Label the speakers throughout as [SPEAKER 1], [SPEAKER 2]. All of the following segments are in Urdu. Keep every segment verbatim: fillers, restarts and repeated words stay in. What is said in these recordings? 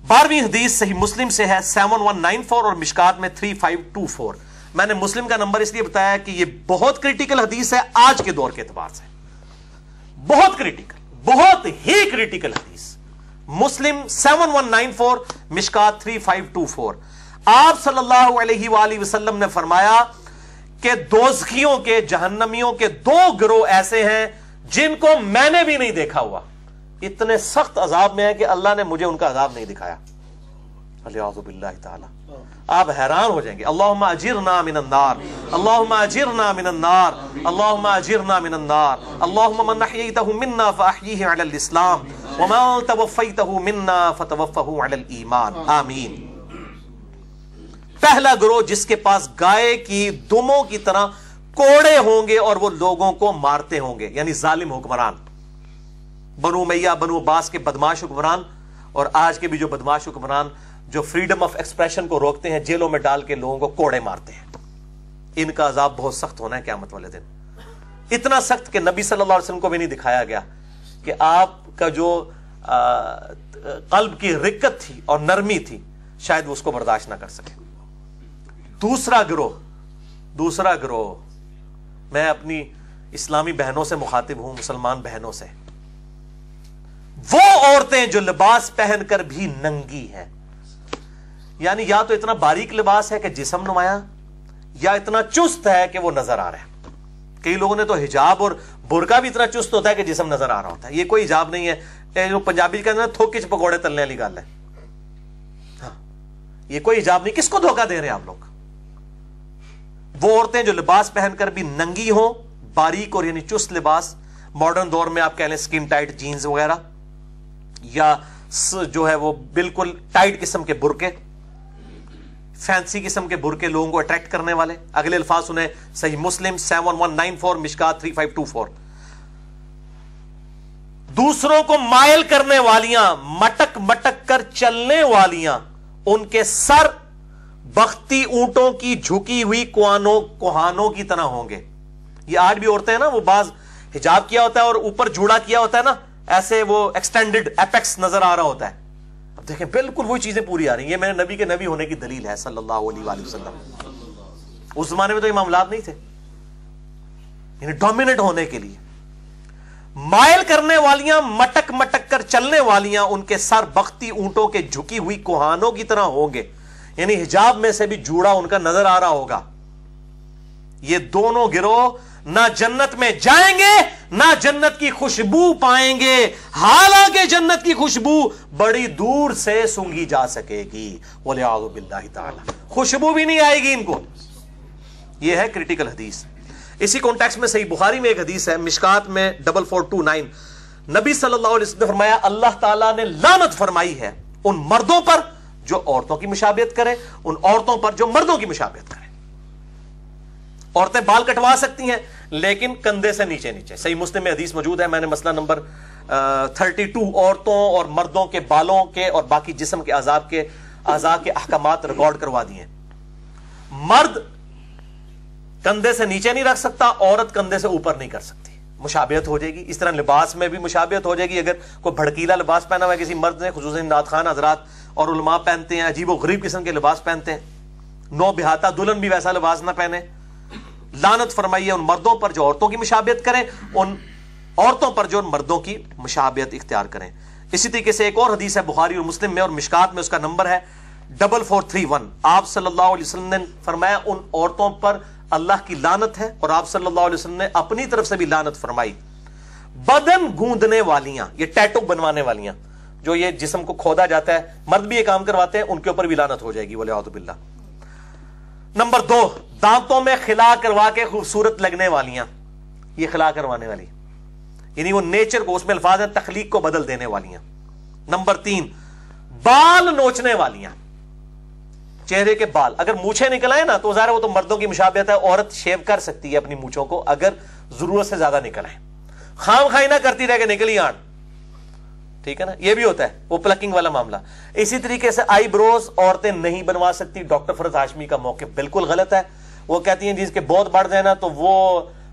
[SPEAKER 1] बारहवीं हदीस सही मुस्लिम से है सेवन वन नाइन फोर और मिशकात में थ्री फाइव टू फोर। मैंने मुस्लिम का नंबर इसलिए बताया कि यह बहुत क्रिटिकल हदीस है आज के दौर के एतबार से, बहुत क्रिटिकल, बहुत ही क्रिटिकल हदीस। मुस्लिम सेवन वन नाइन फोर, मिशकात थ्री फाइव टू फोर। आप सल्लल्लाहु अलैहि वसल्लम ने फरमाया कि दोज़खियों के, जहन्नमियों के दो गिरोह ऐसे हैं जिनको मैंने भी नहीं देखा हुआ, इतने सख्त अजाब में है कि अल्लाह ने मुझे उनका अजाब नहीं दिखाया। अलियाज़ु बिल्लाहि ताला, आप हैरान हो जाएंगे। अल्लाहुम्मा अजिरना मिनन नार, अल्लाहुम्मा अजिरना मिनन नार, अल्लाहुम्मा अजिरना मिनन नार, अल्लाहुम्मा मन अहयैतहु मिन्ना फअहयिही अलल इस्लाम व मन तवफ़्फ़ैतहु मिन्ना फतवफ़्फ़हु अलल ईमान, आमीन। पहला गिरोह जिसके पास गाय की दुमों की तरह कोड़े होंगे और वो लोगों को मारते होंगे, यानी जालिम हुक्मरान, बनु उमैया, बनु अब्बास के बदमाश हुक्मरान, और आज के भी जो बदमाश हुक्मरान जो फ्रीडम ऑफ एक्सप्रेशन को रोकते हैं, जेलों में डाल के लोगों को कोड़े मारते हैं, इनका अजाब बहुत सख्त होना है क़यामत वाले दिन। इतना सख्त कि नबी सल्लल्लाहु अलैहि वसल्लम को भी नहीं दिखाया गया कि आपका जो आ, कल्ब की रिक्कत थी और नरमी थी, शायद वो उसको बर्दाश्त ना कर सके। दूसरा गिरोह, दूसरा गिरोह, मैं अपनी इस्लामी बहनों से मुखातिब हूं, मुसलमान बहनों से, वो औरतें जो लिबास पहनकर भी नंगी हैं, यानी या तो इतना बारीक लिबास है कि जिस्म नुमाया, या इतना चुस्त है कि वो नजर आ रहा है। कई लोगों ने तो हिजाब और बुरका भी इतना चुस्त होता है कि जिस्म नजर आ रहा होता है। ये कोई हिजाब नहीं है, ये जो पंजाबी कहते हैं थोके च पकौड़े तलने वाली गल है। हाँ, ये कोई हिजाब नहीं। किसको धोखा दे रहे हैं आप लोग? वो औरतें जो लिबास पहनकर भी नंगी हों, बारीक और यानी चुस्त लिबास, मॉडर्न दौर में आप कह लें स्किन टाइट जीन्स वगैरह, या जो है वो बिल्कुल टाइट किस्म के बुरके, फैंसी किस्म के बुरके लोगों को अट्रैक्ट करने वाले। अगले अल्फाज सुने, सही मुस्लिम सेवन वन नाइन फोर, मिशकात थ्री फाइव टू फोर। दूसरों को मायल करने वालियां, मटक मटक कर चलने वालियां, उनके सर बख्ती ऊंटों की झुकी हुई कुआनों कुहानों की तरह होंगे। ये आज भी औरतें हैं ना, वो बाज हिजाब किया होता है और ऊपर जूड़ा किया होता है ना, ऐसे वो एक्सटेंडेड एपेक्स नजर आ रहा होता है। अब देखें, बिल्कुल वही चीजें पूरी आ रही हैं। ये मेरे नबी के नबी होने की दलील है सल्लल्लाहु अलैहि वसल्लम। उस जमाने में तो ये मामलात नहीं थे, यानी डोमिनेट होने के लिए। मायल करने वालियां, मटक मटक कर चलने वालियां, उनके सर बख्ती ऊंटों के झुकी हुई कुहानों की तरह होंगे, यानी हिजाब में से भी जूड़ा उनका नजर आ रहा होगा। ये दोनों गिरोह ना जन्नत में जाएंगे, ना जन्नत की खुशबू पाएंगे, हालांकि जन्नत की खुशबू बड़ी दूर से सूंघी जा सकेगी। वलियाज़ु बिल्लाहि ताला, खुशबू भी नहीं आएगी इनको। यह है क्रिटिकल हदीस। इसी कॉन्टेक्स्ट में सही बुखारी में एक हदीस है, मिशकात में डबल फोर टू नाइन, नबी सल्लल्लाहु अलैहि वसल्लम ने फरमाया, अल्लाह ताला ने लानत फरमाई है उन मर्दों पर जो औरतों की मुशाबियत करें, उन औरतों पर जो मर्दों की मुशाबियत करें। औरतें बाल कटवा सकती हैं लेकिन कंधे से नीचे नीचे। सही मुस्लिम में हदीस मौजूद है, मैंने मसला नंबर थर्टी टू औरतों और मर्दों के बालों के और बाकी जिस्म के आजाब के आजाब के अहकामात रिकॉर्ड करवा दिए। मर्द कंधे से नीचे नहीं रख सकता, औरत कंधे से ऊपर नहीं कर सकती, मुशाबियत हो जाएगी। इस तरह लिबास में भी मुशाबियत हो जाएगी। अगर कोई भड़कीला लिबास पहना हुआ है किसी मर्द ने, खुसूसन नात खान हजरात और उलमा पहनते हैं, अजीब व गरीब किस्म के लिबास पहनते हैं, नौ बिहाता दुल्हन भी वैसा लिबास ना पहने। लानत फरमाई है उन मर्दों पर जो औरतों की मुशाबियत करें, उन औरतों पर जो मर्दों की मुशाबियत इख्तियार करें। इसी तरीके से एक और हदीस है बुखारी और मुस्लिम में और मिशकात में, उसका नंबर है डबल फोर थ्री वन। आप सल्लल्लाहु अलैहि वसल्लम ने फरमाया उन औरतों पर अल्लाह की लानत है, और आप सल्लल्लाहु अलैहि वसल्लम ने अपनी तरफ से भी लानत फरमाई। बदन गूंदने वालियां, ये टैटू बनवाने वालियां, जो ये जिस्म को खोदा जाता है, मर्द भी ये काम करवाते हैं, उनके ऊपर भी लानत हो जाएगी। वलियाउज़ु बिल्लाह। नंबर दो, दांतों में खिला करवा के खूबसूरत लगने वालियां, ये खिला करवाने वाली, यानी वो नेचर को, उसमें अल्फाज है तखलीक को बदल देने वालियां। नंबर तीन, बाल नोचने वालियां, चेहरे के बाल अगर मूछें निकल आए ना तो ज़ाहिर वो तो मर्दों की मुशाबियत है, औरत शेव कर सकती है अपनी मूछों को अगर जरूरत से ज्यादा निकल आए, खाम खाई ना करती रह के निकली आड़, ठीक है ना, ये भी होता है वो प्लकिंग वाला मामला। इसी तरीके से आईब्रोज औरतें नहीं बनवा सकती। डॉक्टर फरज हाशमी का मौके बिल्कुल गलत है। वो कहती हैं जिसके बहुत बढ़ जाए ना तो वो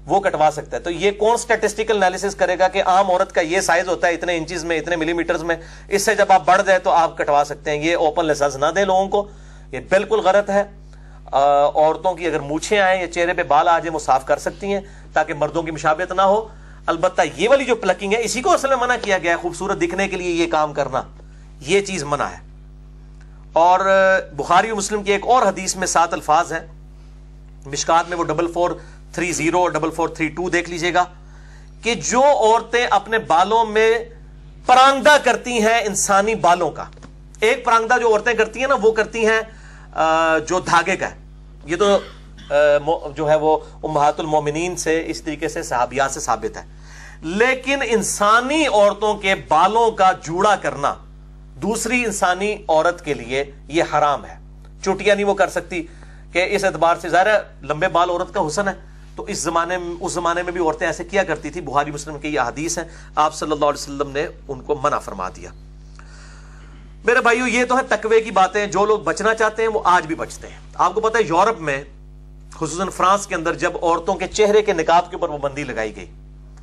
[SPEAKER 1] وہ کٹوا سکتا ہے. تو یہ کون اسٹیٹسٹیکل انالیسس کرے گا کہ عام عورت کا یہ سائز ہوتا ہے اتنے انچز میں, اتنے ملی میٹرز میں, اس سے جب آپ بڑھ جائے تو آپ کٹوا سکتے ہیں. یہ اوپن لائسنس نہ دیں لوگوں کو, یہ بالکل غلط ہے. عورتوں کی اگر مونچھیں آئیں یا چہرے پہ بال آ جائیں وہ صاف کر سکتی ہیں تاکہ مردوں کی مشابہت نہ ہو. البتہ یہ والی جو پلکنگ ہے اسی کو اصل میں منع کیا گیا ہے, خوبصورت دکھنے کے لیے یہ کام کرنا, یہ چیز منع ہے. اور بخاری و مسلم کی ایک اور حدیث میں سات الفاظ ہیں, مشکات میں وہ ڈبل فور تھری زیرو اور ڈبل فور تھری ٹو دیکھ لیجئے گا, کہ جو عورتیں اپنے بالوں میں پرانگدہ کرتی ہیں انسانی بالوں کا, ایک پرانگدہ جو عورتیں کرتی ہیں نا وہ کرتی ہیں جو دھاگے کا ہے. یہ تو جو ہے وہ امہات المومنین سے اس طریقے سے صحابیات سے ثابت ہے. لیکن انسانی عورتوں کے بالوں کا جوڑا کرنا دوسری انسانی عورت کے لیے یہ حرام ہے. چوٹیاں نہیں وہ کر سکتی کہ اس اعتبار سے ظاہر ہے لمبے بال عورت کا حسن ہے, تو اس زمانے میں اس زمانے میں بھی عورتیں ایسے کیا کرتی تھی. بخاری مسلم کی یہ حدیث ہے, آپ صلی اللہ علیہ وسلم نے ان کو منع فرما دیا. میرے بھائیو یہ تو ہے تقوی کی باتیں, جو لوگ بچنا چاہتے ہیں وہ آج بھی بچتے ہیں. آپ کو پتہ ہے یورپ میں خصوصاً فرانس کے اندر جب عورتوں کے چہرے کے نقاب کے اوپر پابندی لگائی گئی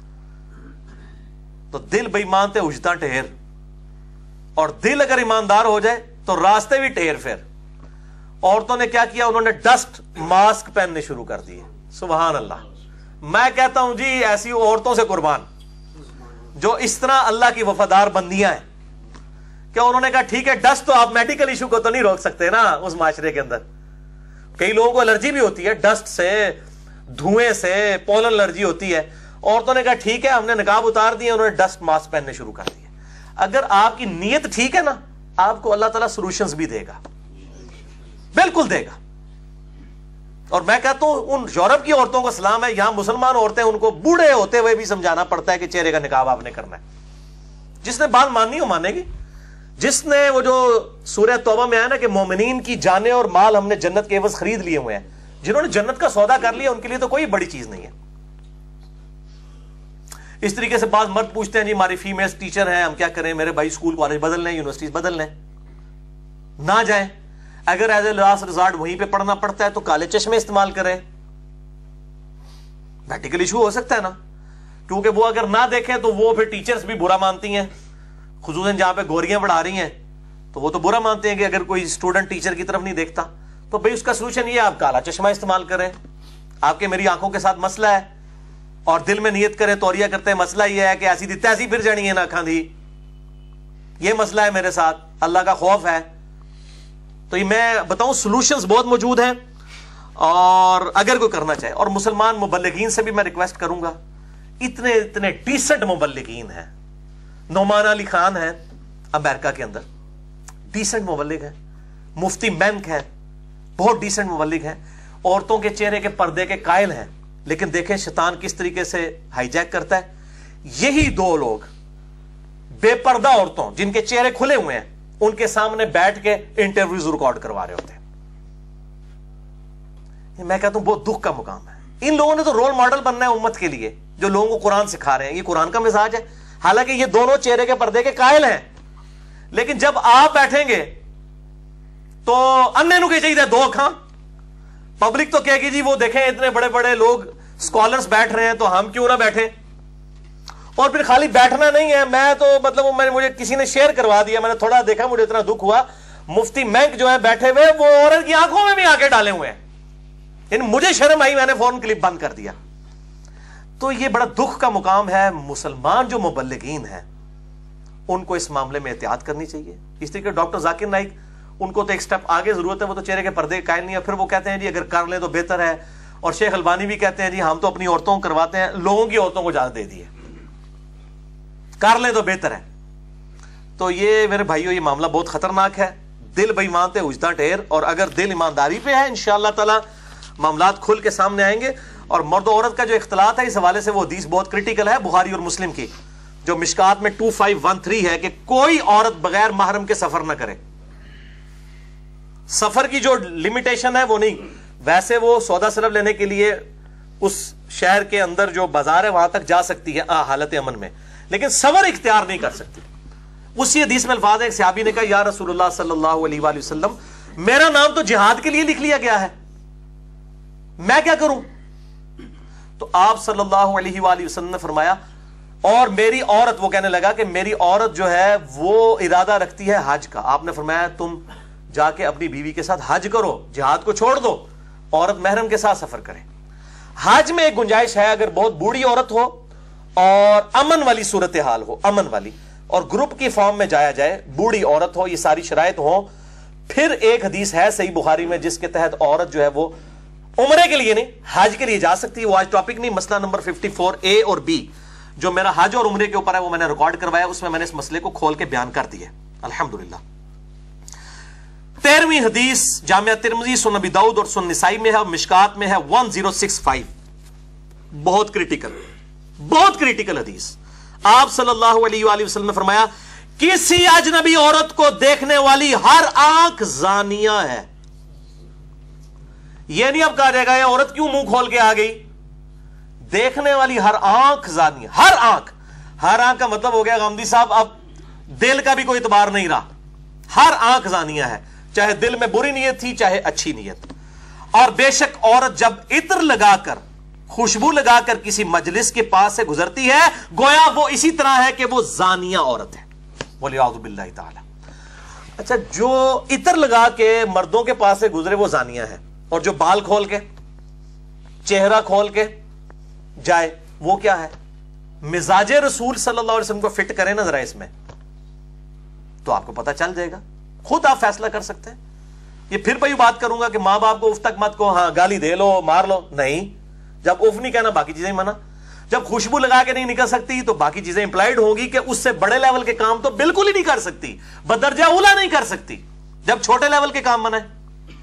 [SPEAKER 1] تو دل بے ایمان تے اجتا ٹھہر, اور دل اگر ایماندار ہو جائے تو راستے بھی ٹھہر. پھر عورتوں نے کیا کیا, انہوں نے ڈسٹ ماسک پہننے شروع کر دیے. سبحان اللہ. میں کہتا ہوں جی ایسی عورتوں سے قربان جو اس طرح اللہ کی وفادار بندیاں ہیں کہ انہوں نے کہا ٹھیک ہے ڈسٹ تو آپ میڈیکل ایشو کو تو نہیں روک سکتے نا اس معاشرے کے اندر. کئی لوگوں کو الرجی بھی ہوتی ہے ڈسٹ سے, دھوئیں سے, پولن الرجی ہوتی ہے. عورتوں نے کہا ٹھیک ہے ہم نے نقاب اتار دیا, انہوں نے ڈسٹ ماسک پہننے شروع کر دیے. اگر آپ کی نیت ٹھیک ہے نا آپ کو اللہ تعالیٰ سولوشنز بھی دے گا, بالکل دے گا. اور میں کہتا ہوں ان یورپ کی عورتوں کو سلام ہے, یہاں مسلمان عورتیں ان کو بوڑھے ہوتے ہوئے بھی سمجھانا پڑتا ہے کہ چہرے کا نقاب آپ نے کرنا ہے. جس نے بات ماننی ہو مانے گی. جس نے وہ جو سورہ توبہ میں آیا نا کہ مومنین کی جانیں اور مال ہم نے جنت کے عوض خرید لیے ہوئے ہیں, جنہوں نے جنت کا سودا کر لیا ان کے لیے تو کوئی بڑی چیز نہیں ہے. اس طریقے سے بعض مرد پوچھتے ہیں جی ہماری فیمیل ٹیچر ہیں ہم کیا کریں, میرے بھائی اسکول کالج بدل لیں, یونیورسٹیز بدل لیں. نہ جائیں, اگر ایز اے لاسٹ ریزارٹ وہیں پہ پڑھنا پڑتا ہے تو کالے چشمے استعمال کریں. میڈیکل ایشو ہو سکتا ہے نا, کیونکہ وہ اگر نہ دیکھیں تو وہ پھر ٹیچرز بھی برا مانتی ہیں, خصوصاً جہاں پہ گوریاں بڑھا رہی ہیں تو وہ تو برا مانتے ہیں کہ اگر کوئی اسٹوڈنٹ ٹیچر کی طرف نہیں دیکھتا. تو بھئی اس کا سولوشن یہ آپ کالا چشمہ استعمال کریں. آپ کے میری آنکھوں کے ساتھ مسئلہ ہے اور دل میں نیت کریں توریہ کرتے ہیں, مسئلہ یہ ہے کہ ایسی دی تیسی پھر جانی ہے نا کھان دی, یہ مسئلہ ہے میرے ساتھ, اللہ کا خوف ہے. تو یہ میں بتاؤں سولوشنز بہت موجود ہیں اور اگر کوئی کرنا چاہے. اور مسلمان مبلغین سے بھی میں ریکویسٹ کروں گا, اتنے اتنے ڈیسنٹ مبلغین ہیں. نعمان علی خان ہیں امریکہ کے اندر, ڈیسنٹ مبلغ ہیں. مفتی مینک ہیں, بہت ڈیسنٹ مبلغ ہیں. عورتوں کے چہرے کے پردے کے قائل ہیں, لیکن دیکھیں شیطان کس طریقے سے ہائی جیک کرتا ہے. یہی دو لوگ بے پردہ عورتوں جن کے چہرے کھلے ہوئے ہیں ان کے سامنے بیٹھ کے انٹرویوز ریکارڈ کروا رہے ہوتے ہیں. میں کہتا ہوں بہت دکھ کا مقام ہے. ان لوگوں نے تو رول ماڈل بننا ہے امت کے لیے, جو لوگوں کو قرآن سکھا رہے ہیں. یہ قرآن کا مزاج ہے. حالانکہ یہ دونوں چہرے کے پردے کے قائل ہیں, لیکن جب آپ بیٹھیں گے تو انے نو کہ چاہیے دو اکھاں. پبلک تو کہے گی جی وہ دیکھیں اتنے بڑے بڑے لوگ اسکالرس بیٹھ رہے ہیں تو ہم کیوں نہ بیٹھیں. اور پھر خالی بیٹھنا نہیں ہے, میں تو مطلب میں نے مجھے کسی نے شیئر کروا دیا, میں نے تھوڑا دیکھا مجھے اتنا دکھ ہوا. مفتی مینک جو ہے بیٹھے ہوئے وہ عورت کی آنکھوں میں بھی آ کے ڈالے ہوئے ہیں. یعنی مجھے شرم آئی, میں نے فوراً کلپ بند کر دیا. تو یہ بڑا دکھ کا مقام ہے. مسلمان جو مبلغین ہیں ان کو اس معاملے میں احتیاط کرنی چاہیے. اس طریقے ڈاکٹر ذاکر نائک ان کو تو ایک سٹیپ آگے ضرورت ہے, وہ تو چہرے کے پردے قائل نہیں ہے. پھر وہ کہتے ہیں جی اگر کر لیں تو بہتر ہے. اور شیخ البانی بھی کہتے ہیں جی ہم تو اپنی عورتوں کو کرواتے ہیں, لوگوں کی عورتوں کو اجازت دے دیے, کر لیں تو بہتر ہے. تو یہ میرے بھائیو یہ معاملہ بہت خطرناک ہے. دل بے ایمان تے اجدا ٹھہر, اور اگر دل ایمانداری پہ ہے انشاءاللہ تعالی معاملات کھل کے سامنے آئیں گے. اور مرد و عورت کا جو اختلاط ہے اس حوالے سے وہ حدیث بہت کرٹیکل ہے بخاری اور مسلم کی, جو مشکات میں ٹو فائیو ون تھری ہے کہ کوئی عورت بغیر محرم کے سفر نہ کرے. سفر کی جو لمیٹیشن ہے وہ نہیں, ویسے وہ سودا سلب لینے کے لیے اس شہر کے اندر جو بازار ہے وہاں تک جا سکتی ہے حالت امن میں, لیکن سفر اختیار نہیں کر سکتی. اسی حدیث میں الفاظ ہے, ایک صحابی نے کہا یا رسول اللہ صلی اللہ علیہ وآلہ وسلم میرا نام تو جہاد کے لیے لکھ لیا گیا ہے, میں کیا کروں؟ تو آپ صلی اللہ علیہ وآلہ وسلم نے فرمایا اور میری عورت, وہ کہنے لگا کہ میری عورت جو ہے وہ ارادہ رکھتی ہے حج کا. آپ نے فرمایا تم جا کے اپنی بیوی کے ساتھ حج کرو, جہاد کو چھوڑ دو, عورت محرم کے ساتھ سفر کرے. حج میں ایک گنجائش ہے, اگر بہت بوڑھی عورت ہو اور امن والی صورتحال ہو, امن والی, اور گروپ کی فارم میں جایا جائے, بوڑھی عورت ہو, یہ ساری شرائط ہو, پھر ایک حدیث ہے صحیح بخاری میں جس کے تحت عورت جو ہے وہ عمرے کے لیے نہیں حج کے لیے جا سکتی ہے. وہ آج ٹاپک نہیں, مسئلہ نمبر ففٹی فور اے اور بی جو میرا حج اور عمرے کے اوپر ہے وہ میں نے ریکارڈ کروایا, اس میں میں نے اس مسئلے کو کھول کے بیان کر دیا الحمدللہ. تیرہویں حدیث جامعہ ترمذی, سنن نبی داؤد اور سنن نسائی میں ہے, اور مشکات میں ہے ون زیرو سکس فائیو. بہت کریٹیکل, بہت کریٹیکل حدیث. آپ صلی اللہ علیہ وآلہ وسلم نے فرمایا کسی اجنبی عورت کو دیکھنے والی ہر آنکھ زانیہ ہے. یہ نہیں اب کہا جائے گا یہ عورت کیوں منہ کھول کے آ گئی, دیکھنے والی ہر آنکھ زانیہ, ہر آنکھ. ہر آنکھ کا مطلب ہو گیا غامدی صاحب اب دل کا بھی کوئی اعتبار نہیں رہا, ہر آنکھ زانیہ ہے, چاہے دل میں بری نیت تھی چاہے اچھی نیت. اور بے شک عورت جب عطر لگا کر, خوشبو لگا کر کسی مجلس کے پاس سے گزرتی ہے گویا وہ اسی طرح ہے کہ وہ زانیہ عورت ہے, وَلِعَوْذُ بِاللَّهِ تَعَالَى. اچھا, جو عطر لگا کے مردوں کے پاس سے گزرے وہ زانیہ ہے, اور جو بال کھول کے چہرہ کھول کے جائے وہ کیا ہے؟ مزاج رسول صلی اللہ علیہ وسلم کو فٹ کریں نا ذرا اس میں, تو آپ کو پتہ چل جائے گا, خود آپ فیصلہ کر سکتے ہیں. یہ پھر بھائی بات کروں گا کہ ماں باپ کو اف تک مت کو, ہاں گالی دے لو مار لو, نہیں. جب اف نہیں کہنا باقی چیزیں منع. جب خوشبو لگا کے نہیں نکل سکتی تو باقی چیزیں امپلائڈ ہوں گی کہ اس سے بڑے لیول کے کام تو بالکل ہی نہیں کر سکتی, بدرجہ اولا نہیں کر سکتی. جب چھوٹے لیول کے کام منع ہے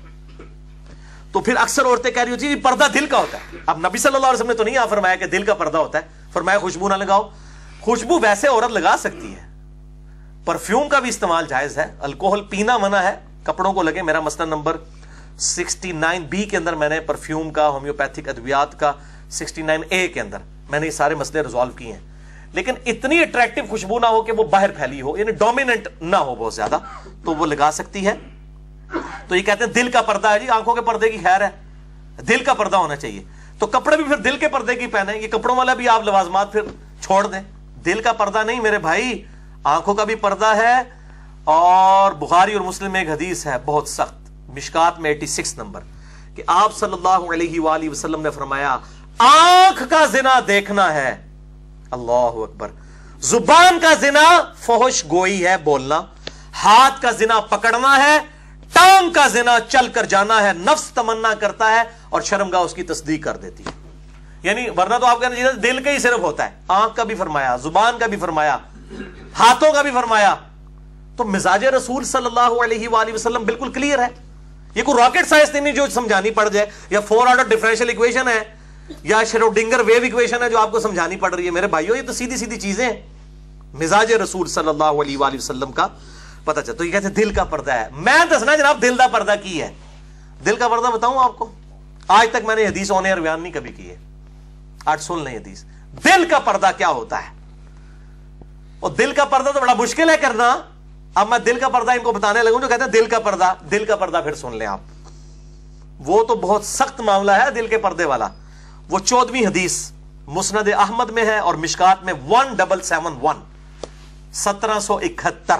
[SPEAKER 1] تو پھر اکثر عورتیں کہہ رہی ہوتی ہیں پردہ دل کا ہوتا ہے. اب نبی صلی اللہ علیہ وسلم نے تو نہیں فرمایا کہ دل کا پردہ ہوتا ہے, فرمایا خوشبو نہ لگاؤ. خوشبو ویسے عورت لگا سکتی ہے, پرفیوم کا بھی استعمال جائز ہے, الکوہل پینا منع ہے, کپڑوں کو لگے. میرا مسئلہ نمبر سکسٹی نائن بی کے اندر میں نے پرفیوم کا, ہومیوپیتھک ادویات کا, سکسٹی نائن اے کے اندر میں نے یہ سارے مسئلے ریزالو کیے ہیں. لیکن اتنی اٹریکٹیو خوشبو نہ ہو کہ وہ باہر پھیلی ہو, یعنی ڈومیننٹ نہ ہو بہت زیادہ, تو وہ لگا سکتی ہے. تو یہ کہتے ہیں دل کا پردہ ہے جی, آنکھوں کے پردے کی خیر ہے, دل کا پردہ ہونا چاہیے. تو کپڑے بھی پھر دل کے پردے کی پہنے, یہ کپڑوں والا بھی آپ لوازمات پھر چھوڑ دیں. دل کا پردہ نہیں میرے بھائی, آنکھوں کا بھی پردہ ہے. اور بخاری اور مسلم میں ایک حدیث ہے بہت سخت, مشکات میں اٹھاسی نمبر, کہ آپ صلی اللہ علیہ وآلہ وسلم نے فرمایا آنکھ کا زنا دیکھنا ہے, اللہ اکبر, زبان کا زنا فحش گوئی ہے بولنا, ہاتھ کا زنا پکڑنا ہے, ٹانگ کا زنا چل کر جانا ہے, نفس تمنا کرتا ہے اور شرمگاہ اس کی تصدیق کر دیتی ہے. یعنی ورنہ تو آپ کہنا دل کا ہی صرف ہوتا ہے, آنکھ کا بھی فرمایا, زبان کا بھی فرمایا, ہاتھوں کا بھی فرمایا. تو مزاج رسول صلی اللہ علیہ وآلہ وسلم بالکل کلیئر ہے. یہ کوئی راکٹ سائنس نہیں جو سمجھانی پڑ جائے, یا فور آرڈر ڈیفرنشیل ایکویشن ہے, یا شروڈنگر ویو ایکویشن ہے جو آپ کو سمجھانی پڑ رہی ہے. میرے بھائیو یہ تو سیدھی سیدھی چیزیں ہیں. مزاج رسول صلی اللہ علیہ وآلہ وسلم کا پتہ چلتا. تو یہ کہتے ہیں دل کا پردہ ہے. میں دسنا جناب دل کا پردہ کی ہے, دل کا پردہ بتاؤں آپ کو, آج تک میں نے حدیث آن ایئر بیان نہیں کبھی کی ہے, آج سن لیں حدیث. دل کا پردہ کیا ہوتا ہے, اور دل کا پردہ تو بڑا مشکل ہے کرنا. اب میں دل کا پردہ ان کو بتانے لگوں جو کہتے ہیں دل کا پردہ, دل کا پردہ پھر سن لیں آپ, وہ تو بہت سخت معاملہ ہے دل کے پردے والا. وہ چودہویں حدیث مسند احمد میں ہے اور مشکات میں ون ڈبل سیون ون, سترہ سو اکہتر.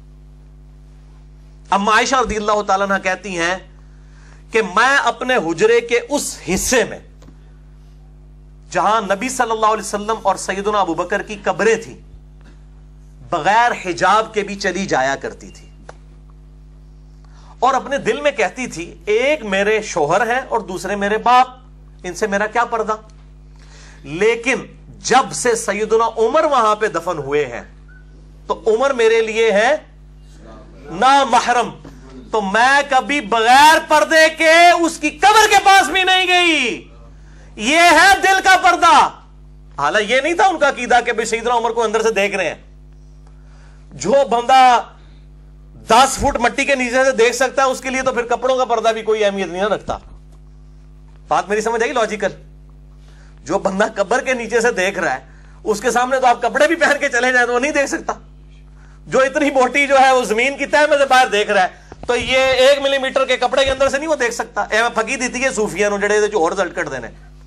[SPEAKER 1] اما عائشہ رضی اللہ تعالیٰ عنہ کہتی ہیں کہ میں اپنے حجرے کے اس حصے میں جہاں نبی صلی اللہ علیہ وسلم اور سیدنا ابو بکر کی قبریں تھیں بغیر حجاب کے بھی چلی جایا کرتی تھی, اور اپنے دل میں کہتی تھی ایک میرے شوہر ہیں اور دوسرے میرے باپ, ان سے میرا کیا پردہ. لیکن جب سے سیدنا عمر وہاں پہ دفن ہوئے ہیں تو عمر میرے لیے ہے نامحرم, تو میں کبھی بغیر پردے کے اس کی قبر کے پاس بھی نہیں گئی. یہ ہے دل کا پردہ. حالانکہ یہ نہیں تھا ان کا عقیدہ کہ بھئی سیدنا عمر کو اندر سے دیکھ رہے ہیں. جو بندہ دس فٹ مٹی کے نیچے سے دیکھ سکتا ہے اس کے لیے تو پھر کپڑوں کا پردہ بھی کوئی اہمیت نہیں رکھتا. بات میری سمجھ آئی لاجیکل. جو بندہ قبر کے نیچے سے دیکھ رہا ہے اس کے سامنے تو آپ کپڑے بھی پہن کے چلے جائیں تو وہ نہیں دیکھ سکتا. جو اتنی موٹی جو ہے وہ زمین کی تہ میں سے باہر دیکھ رہا ہے تو یہ ایک ملی میٹر کے کپڑے کے اندر سے نہیں وہ دیکھ سکتا. اے میں پھکی دیتی ہے صوفیاں نو جڑے جو اور رزلٹ کٹ دینے,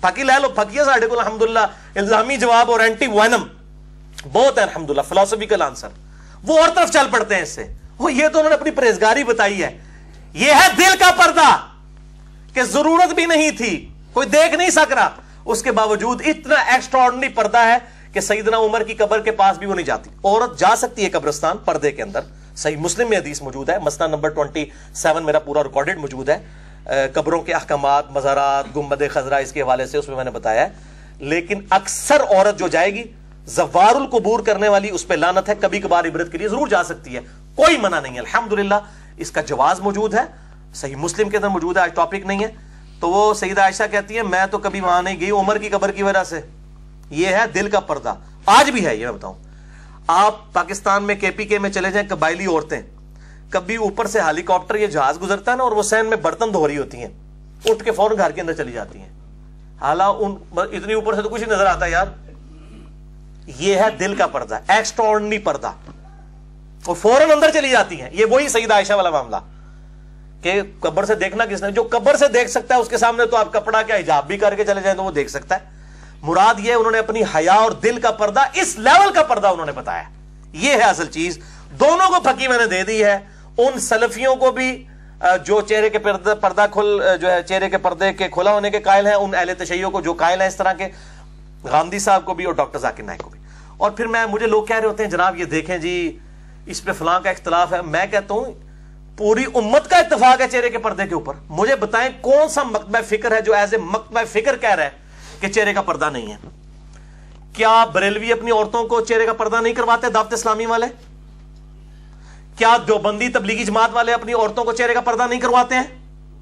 [SPEAKER 1] پھکی لے لو, پھکی ہے ساڈے کو الحمدللہ, الزامی جواب اور اینٹی وینم بہت ہے الحمدللہ, فلاسفیکل آنسر. وہ اور طرف چل پڑتے ہیں اس سے, وہ یہ تو انہوں نے اپنی پرہیزگاری بتائی ہے. یہ ہے دل کا پردہ کہ ضرورت بھی نہیں تھی, کوئی دیکھ نہیں سک رہا, اس کے باوجود اتنا ایکسٹراڈنری پردہ ہے کہ سیدنا عمر کی قبر کے پاس بھی وہ نہیں جاتی. عورت جا سکتی ہے قبرستان پردے کے اندر, صحیح مسلم میں حدیث موجود ہے, مسئلہ نمبر ٹوئنٹی سیون میرا پورا ریکارڈڈ موجود ہے, قبروں کے احکامات, مزارات, گنبد خضرا اس کے حوالے سے اس میں میں نے بتایا ہے. لیکن اکثر عورت جو جائے گی زوار القبور کرنے والی, اس پہ لعنت ہے, کبھی کبھار عبرت کے لیے ضرور جا سکتی ہے, کوئی منع نہیں ہے الحمدللہ, اس کا جواز موجود ہے, صحیح مسلم کے اندر موجود ہے, آج ٹاپک نہیں ہے. تو وہ سیدہ عائشہ کہتی ہے میں تو کبھی وہاں نہیں گئی عمر کی قبر کی وجہ سے. یہ ہے دل کا پردہ, آج بھی ہے. یہ میں بتاؤں, آپ پاکستان میں کے پی کے میں چلے جائیں, قبائلی عورتیں, کبھی اوپر سے ہیلی کاپٹر یہ جہاز گزرتا ہے نا, اور وہ سین میں برتن دھو رہی ہوتی ہیں, اٹھ کے فوراً گھر کے اندر چلی جاتی ہیں, حالانکہ اتنی اوپر سے تو کچھ نہیں نظر آتا یار. یہ ہے دل کا پردہ, ایکسٹراڈنری پردہ, اور فوراً اندر چلی جاتی ہیں. یہ وہی سیدہ عائشہ والا معاملہ کہ قبر سے دیکھنا کس نے, جو قبر سے دیکھ سکتا ہے اس کے سامنے تو آپ کپڑا کیا حجاب بھی کر کے چلے جائیں تو وہ دیکھ سکتا ہے. مراد یہ انہوں نے اپنی حیا اور دل کا پردہ, اس لیول کا پردہ انہوں نے بتایا, یہ ہے اصل چیز. دونوں کو پھکی میں نے دے دی ہے. ان سلفیوں کو بھی جو چہرے کے پردہ پردہ کھل جو ہے چہرے کے پردے کے کھلا ہونے کے قائل ہیں, ان اہل تشیع کو جو قائل ہیں اس طرح کے, غامدی صاحب کو بھی اور ڈاکٹر ذاکر نائک کو بھی. اور پھر میں مجھے لوگ کہہ رہے ہوتے ہیں جناب یہ دیکھیں جی اس پہ فلاں کا اختلاف ہے. میں کہتا ہوں پوری امت کا اتفاق ہے چہرے کے پردے کے اوپر. مجھے بتائیں کون سا مکتبہ فکر ہے جو ایز اے مکتبہ فکر کہہ رہا ہے کہ چہرے کا پردہ نہیں ہے؟ کیا بریلوی اپنی عورتوں کو چہرے کا پردہ نہیں کرواتے, دعوت اسلامی والے؟ کیا دیوبندی تبلیغی جماعت والے اپنی عورتوں کو چہرے کا پردہ نہیں کرواتے ہیں؟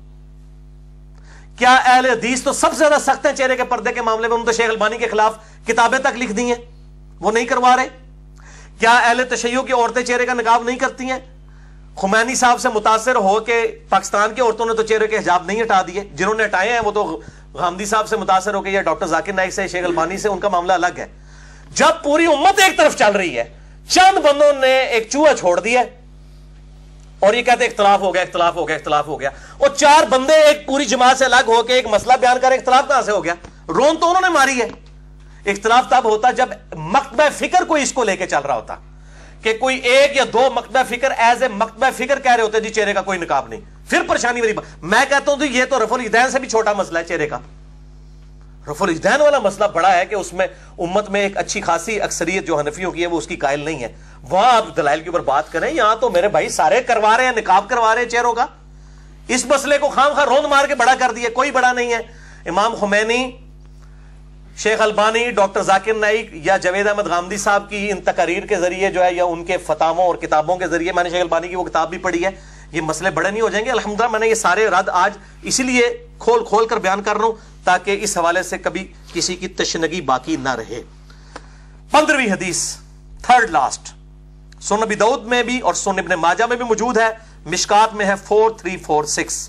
[SPEAKER 1] کیا اہل حدیث تو سب سے زیادہ سخت ہیں چہرے کے پردے کے معاملے میں, انہوں نے شیخ البانی کے خلاف کتابیں تک لکھ دی ہیں, وہ نہیں کروا رہے. کیا اہل تشیع کی عورتیں چہرے کا نقاب نہیں کرتی ہیں؟ خمینی صاحب سے متاثر ہو کے پاکستان کی عورتوں نے تو چہرے کے حجاب نہیں ہٹا دیے, جنہوں نے ہٹائے ہیں وہ تو غامدی صاحب سے متاثر ہو کے یا ڈاکٹر ذاکر نائک سے, شیخ البانی سے, ان کا معاملہ الگ ہے. جب پوری امت ایک طرف چل رہی ہے, چند بندوں نے ایک چوہا چھوڑ دیا اور یہ کہتے اختلاف ہو گیا اختلاف ہو گیا اختلاف ہو گیا, اور چار بندے ایک پوری جماعت سے الگ ہو کے ایک مسئلہ بیان کر, اختلاف کہاں سے ہو گیا؟ رون تو انہوں نے ماری ہے. اختلاف تب ہوتا جب مکتبہ فکر کوئی اس کو لے کے چل رہا ہوتا, کہ کوئی ایک یا دو مکتبہ فکر ایز اے مکتبہ فکر کہہ رہے ہوتے جی چہرے کا کوئی نقاب نہیں, پھر پریشانی والی بات. میں کہتا ہوں یہ تو رفع الیدین سے بھی چھوٹا مسئلہ ہے چہرے کا. رفع الیدین والا مسئلہ بڑا ہے کہ اس میں امت میں ایک اچھی خاصی اکثریت جو حنفیوں کی ہے وہ اس کی قائل نہیں ہے. وہاں آپ دلائل کے اوپر بات کریں, یہاں تو میرے بھائی سارے کروا رہے ہیں, نقاب کروا رہے ہیں چہروں کا. اس مسئلے کو خام خواہ روند مار کے بڑا کر دیا, کوئی بڑا نہیں ہے. امام خمینی, شیخ البانی, ڈاکٹر ذاکر نائک یا جاوید احمد غامدی صاحب کی ان تقاریر کے ذریعے جو ہے یا ان کے فتاووں اور کتابوں کے ذریعے, میں نے شیخ البانی کی وہ کتاب بھی پڑھی ہے, یہ مسئلے بڑے نہیں ہو جائیں گے الحمدللہ. میں نے یہ سارے رد آج اسی لیے کھول کھول کر بیان کر رہا ہوں تاکہ اس حوالے سے کبھی کسی کی تشنگی باقی نہ رہے. پندرہویں حدیث, تھرڈ لاسٹ, سنن ابی داؤد میں بھی اور سنن ابن ماجہ میں بھی موجود ہے, مشکات میں ہے فور تھری فور سکس.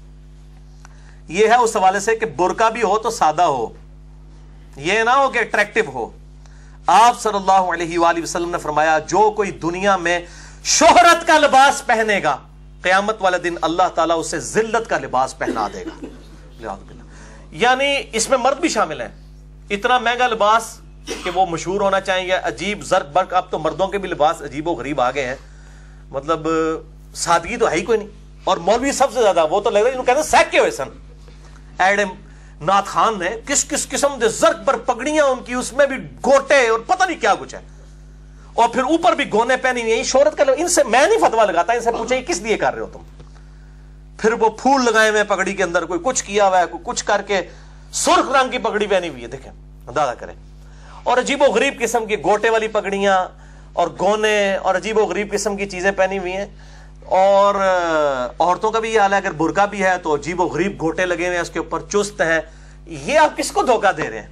[SPEAKER 1] یہ ہے اس حوالے سے کہ برقع بھی ہو تو سادہ ہو, یہ نہ ہو کہ اٹریکٹیو ہو. آپ صلی اللہ علیہ وآلہ وسلم نے فرمایا جو کوئی دنیا میں شہرت کا لباس پہنے گا قیامت والے دن اللہ تعالیٰ اسے ذلت کا لباس پہنا دے گا. یعنی اس میں مرد بھی شامل ہیں. اتنا مہنگا لباس کہ وہ مشہور ہونا چاہیے, عجیب زرق برق. اب تو مردوں کے بھی لباس عجیب و غریب آ گئے ہیں, مطلب سادگی تو ہے ہی کوئی نہیں. اور مولوی سب سے زیادہ وہ تو لگ رہا ہے جنہوں کہتے ہیں سیکے ہوئے سن. ایڈم نات خان نے کس کس قسم دے زرق پر پگڑیاں ان کی, اس میں بھی گوٹے اور پتہ نہیں کیا کچھ ہے, اور پھر اوپر بھی گونے پہنی ہوئی. شہرت کا ان سے میں نہیں فتوا لگاتا, ان سے پوچھے کس لیے کر رہے ہو تم. پھر وہ پھول لگائے ہوئے پگڑی کے اندر, کوئی کچھ کیا ہوا ہے, کوئی کچھ کر کے سرخ رنگ کی پگڑی پہنی ہوئی ہے, دیکھیں اندازہ کریں. اور عجیب و غریب قسم کی گوٹے والی پگڑیاں اور گونے اور عجیب و غریب قسم کی چیزیں پہنی ہوئی ہیں. اور عورتوں کا بھی یہ حال ہے, اگر برقع بھی ہے تو عجیب و غریب گوٹے لگے ہوئے ہیں اس کے اوپر, چست ہیں. یہ آپ کس کو دھوکہ دے رہے ہیں؟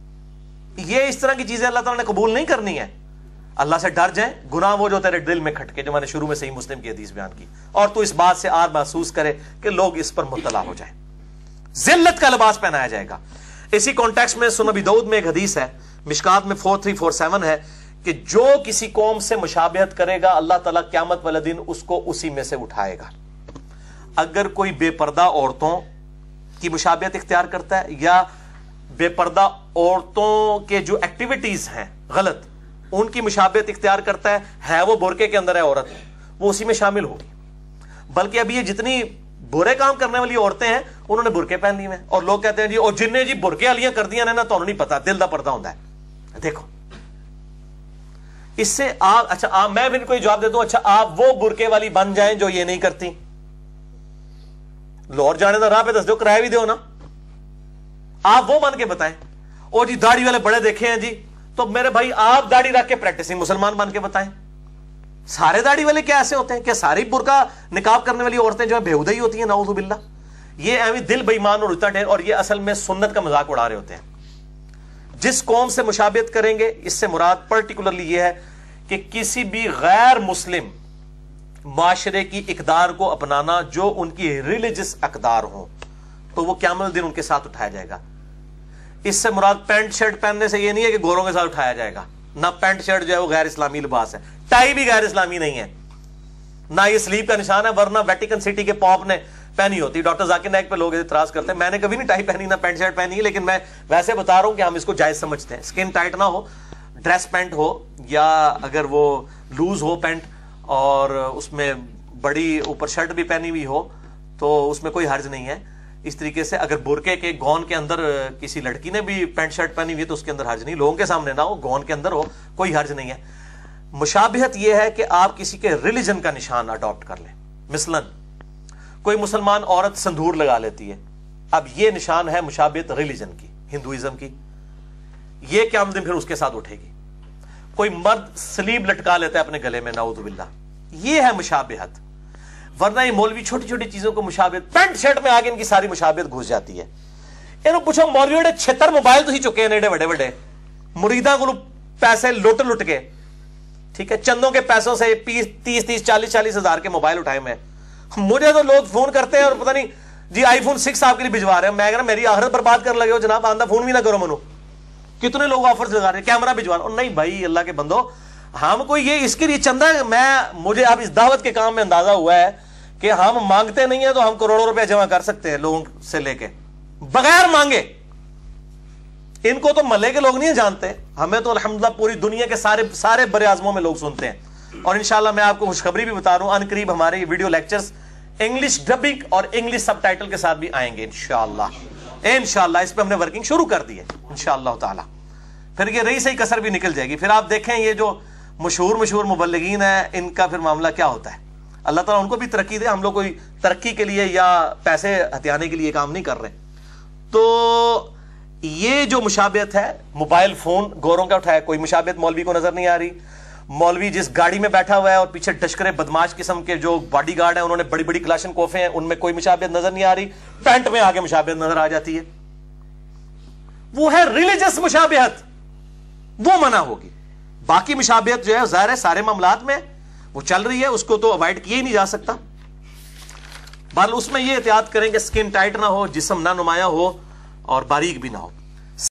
[SPEAKER 1] یہ اس طرح کی چیزیں اللہ تعالیٰ نے قبول نہیں کرنی ہے. اللہ سے ڈر جائیں, گناہ وہ جو تیرے دل میں کھٹکے, جو میں نے شروع میں صحیح مسلم کی حدیث بیان کی, اور تو اس بات سے آر محسوس کرے کہ لوگ اس پر مطلع ہو جائیں. ذلت کا لباس پہنایا جائے گا. اسی کانٹیکسٹ میں سنن ابی داؤد میں ایک حدیث ہے, مشکات میں فور تھری فور سیون ہے, کہ جو کسی قوم سے مشابہت کرے گا اللہ تعالیٰ قیامت والے دن اس کو اسی میں سے اٹھائے گا. اگر کوئی بے پردہ عورتوں کی مشابہت اختیار کرتا ہے یا بے پردہ عورتوں کے جو ایکٹیویٹیز ہیں غلط، ان کی مشابہت اختیار کرتا ہے ہے وہ برقعے کے اندر ہے عورت، وہ اسی میں شامل ہوگی. بلکہ ابھی یہ جتنی برے کام کرنے والی عورتیں ہیں انہوں نے برقعے پہن لی ہیں، اور لوگ کہتے ہیں جی اور جن نے جی برقعے والیاں کر دیا نا تو نہیں پتا دل دا پردہ ہوتا ہے. دیکھو اس سے آپ اچھا آپ میں بھی کوئی جواب دے دوں، اچھا آپ وہ برقعے والی بن جائیں جو یہ نہیں کرتی، لاہور جانے کا راہ پہ دس دو، کرایہ بھی دو نا، آپ وہ بن کے بتائیں. اور جی داڑھی والے بڑے دیکھے ہیں جی، تو میرے بھائی آپ داڑھی رکھ کے پریکٹسنگ مسلمان بن کے بتائیں. سارے داڑھی والے کیا ایسے ہوتے ہیں؟ کیا ساری برقع نقاب کرنے والی عورتیں جو ہے بےہودہ ہی ہوتی ہیں؟ نعوذ باللہ. یہ ایویں دل بے ایمان اور اٹھتا ڈھیر، اور یہ اصل میں سنت کا مذاق اڑا رہے ہوتے ہیں. جس قوم سے مشابہت کریں گے اس سے مراد پرٹیکولرلی یہ ہے کہ کسی بھی غیر مسلم معاشرے کی اقدار کو اپنانا جو ان کی ریلیجس اقدار ہوں، تو وہ قیامت دن ان کے ساتھ اٹھایا جائے گا. اس سے مراد پینٹ شرٹ پہننے سے یہ نہیں ہے کہ گوروں کے ساتھ اٹھایا جائے گا، نہ پینٹ شرٹ جو ہے وہ غیر اسلامی لباس ہے، ٹائی بھی غیر اسلامی نہیں ہے، نہ یہ سلیپ کا نشان ہے، ورنہ ویٹیکن سٹی کے پاپ نے پہنی ہوتی. ڈاکٹر ذاکر نائک پہ لوگ اعتراض کرتے ہیں، میں نے کبھی نہیں ٹائی پہنی نہ پینٹ شرٹ پہنی ہے، لیکن میں ویسے بتا رہا ہوں کہ ہم اس کو جائز سمجھتے ہیں. سکن ٹائٹ نہ ہو، ڈریس پینٹ ہو، یا اگر وہ لوز ہو پینٹ اور اس میں بڑی اوپر شرٹ بھی پہنی ہوئی ہو تو اس میں کوئی حرج نہیں ہے. اس طریقے سے اگر برقعے کے گون کے اندر کسی لڑکی نے بھی پینٹ شرٹ پہنی ہوئی ہے تو اس کے اندر حرج نہیں، لوگوں کے سامنے نہ ہو، گون کے اندر ہو، کوئی حرج نہیں ہے. مشابہت یہ ہے کہ آپ کسی کے ریلیجن کا نشان اڈاپٹ کر لیں. مثلاً کوئی مسلمان عورت سندور لگا لیتی ہے، اب یہ نشان ہے مشابہت ریلیجن کی، ہندوازم کی، یہ قیامت دن پھر اس کے ساتھ اٹھے گی. کوئی مرد سلیب لٹکا لیتا ہے اپنے گلے میں، نعوذ باللہ، یہ ہے مشابہت. ورنہ یہ مولوی چھوٹی چھوٹی چیزوں کو مشابہت، پینٹ شرٹ میں آگے ان کی ساری مشابہت گھس جاتی ہے. انہوں پوچھو مولوی وڈے چھتر موبائل تو ہی چکے ہیں ایڈے بڑے بڑے مریداں کو پیسے لٹ لٹ کے، ٹھیک ہے، چندوں کے پیسوں سے تیس تیس چالیس چالیس ہزار کے موبائل اٹھائے میں. مجھے تو لوگ فون کرتے ہیں اور پتہ نہیں جی آئی فون سکس آپ کے لیے بھجوا رہے ہیں. میں کہہ رہا میری آخرت برباد کر لگے ہو جناب، آندہ فون بھی نہ کرو منو. کتنے لوگ آفرز لگا رہے ہیں کیمرہ بھجوا رہے ہیں. نہیں بھائی اللہ کے بندو، ہم کوئی یہ اس کے لیے چندہ، میں مجھے اب اس دعوت کے کام میں اندازہ ہوا ہے کہ ہم مانگتے نہیں ہیں تو ہم کروڑوں روپے جمع کر سکتے ہیں لوگوں سے لے کے بغیر مانگے. ان کو تو ملے کے لوگ نہیں جانتے، ہمیں تو الحمدللہ پوری دنیا کے سارے سارے بر اعظموں میں لوگ سنتے ہیں. اور انشاءاللہ میں آپ کو خوشخبری بھی بتا رہا ہوں، ان قریب ہمارے یہ ویڈیو لیکچرز انگلش ڈبنگ اور انگلش سب ٹائٹل کے ساتھ بھی آئیں گے انشاءاللہ. انشاءاللہ اس پہ ہم نے ورکنگ شروع کر دی ہے انشاءاللہ تعالی. پھر یہ رہی صحیح کسر بھی نکل جائے گی. پھر آپ دیکھیں یہ جو مشہور مشہور مبلغین ہیں ان کا پھر معاملہ کیا ہوتا ہے. اللہ تعالیٰ ان کو بھی ترقی دے، ہم لوگ کوئی ترقی کے لیے یا پیسے ہتھیانے کے لیے کام نہیں کر رہے. تو یہ جو مشابہت ہے، موبائل فون گوروں کا اٹھایا، کوئی مشابہت مولوی کو نظر نہیں آ رہی. مولوی جس گاڑی میں بیٹھا ہوا ہے اور پیچھے ڈشکرے بدماش قسم کے جو باڈی گارڈ ہیں انہوں نے بڑی بڑی کلاشن کوفے ہیں، ان میں کوئی مشابہت نظر نہیں آ رہی. پینٹ میں آگے مشابہت نظر آ جاتی ہے، وہ ہے ریلیجس مشابہت، وہ منع ہوگی. باقی مشابہت جو ہے ظاہر ہے سارے معاملات میں وہ چل رہی ہے، اس کو تو اوائڈ کیا ہی نہیں جا سکتا. بہرحال اس میں یہ احتیاط کریں کہ سکن ٹائٹ نہ ہو، جسم نہ نمایاں ہو اور باریک بھی نہ ہو.